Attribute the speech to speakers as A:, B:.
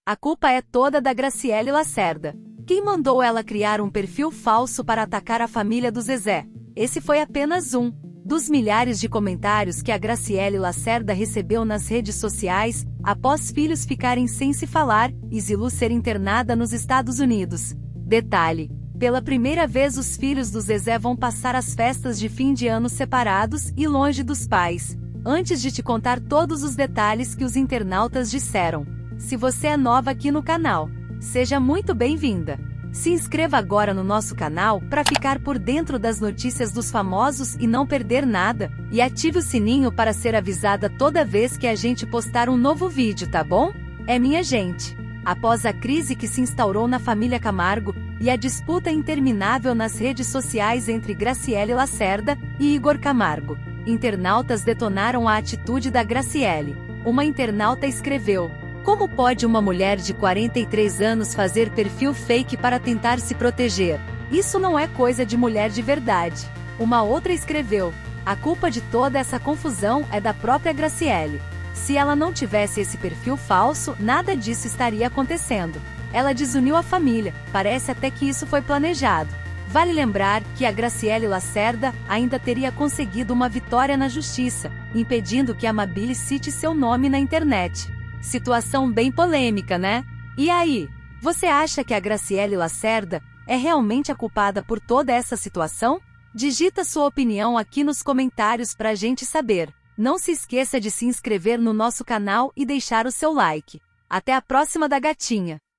A: A culpa é toda da Graciele Lacerda. Quem mandou ela criar um perfil falso para atacar a família do Zezé? Esse foi apenas um dos milhares de comentários que a Graciele Lacerda recebeu nas redes sociais, após filhos ficarem sem se falar e Zilu ser internada nos Estados Unidos. Detalhe: pela primeira vez os filhos do Zezé vão passar as festas de fim de ano separados e longe dos pais. Antes de te contar todos os detalhes que os internautas disseram, se você é nova aqui no canal, seja muito bem-vinda. Se inscreva agora no nosso canal para ficar por dentro das notícias dos famosos e não perder nada, e ative o sininho para ser avisada toda vez que a gente postar um novo vídeo, tá bom? Minha gente, após a crise que se instaurou na família Camargo e a disputa interminável nas redes sociais entre Graciele Lacerda e Igor Camargo, internautas detonaram a atitude da Graciele. Uma internauta escreveu: como pode uma mulher de 43 anos fazer perfil fake para tentar se proteger? Isso não é coisa de mulher de verdade. Uma outra escreveu: a culpa de toda essa confusão é da própria Graciele. Se ela não tivesse esse perfil falso, nada disso estaria acontecendo. Ela desuniu a família, parece até que isso foi planejado. Vale lembrar que a Graciele Lacerda ainda teria conseguido uma vitória na justiça, impedindo que a Mabile cite seu nome na internet. Situação bem polêmica, né? E aí, você acha que a Graciele Lacerda é realmente a culpada por toda essa situação? Digita sua opinião aqui nos comentários pra gente saber. Não se esqueça de se inscrever no nosso canal e deixar o seu like. Até a próxima da gatinha!